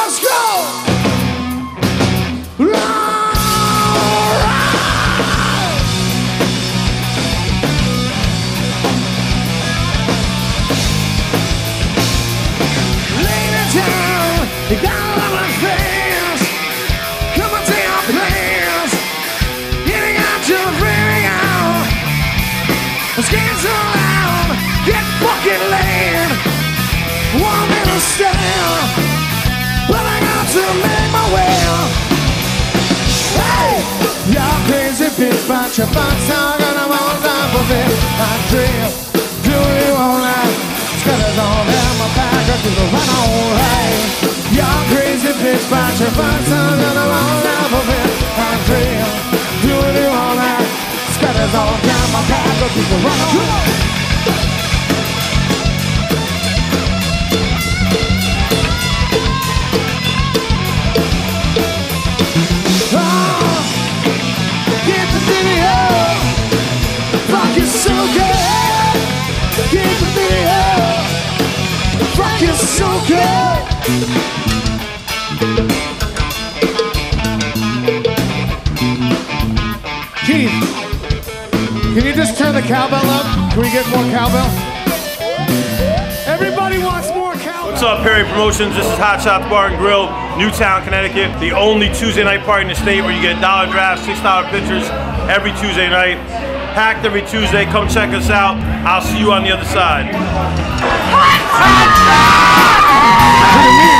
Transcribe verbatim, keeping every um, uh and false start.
let's go! You got a lot of things. Come and take our plans. Getting out to bring out. The skin's so loud. Get fucking laid. Want me to stand, but I got to make my way. Hey, y'all crazy bitch, but your fuck's all gonna want time for me. I dream, do you all night? Scutters on down my back, I do the run all right. Y'all crazy bitch, but your fuck's all gonna want time for me. I dream, do you all night? Scutters on down my back, I do the run all right. So good. Keith, can you just turn the cowbell up? Can we get more cowbell? Everybody wants more cowbell. What's up, Perry Promotions? This is Hot Shots Bar and Grill, Newtown, Connecticut. The only Tuesday night party in the state where you get dollar drafts, six dollar pitchers every Tuesday night. Packed every Tuesday. Come check us out. I'll see you on the other side.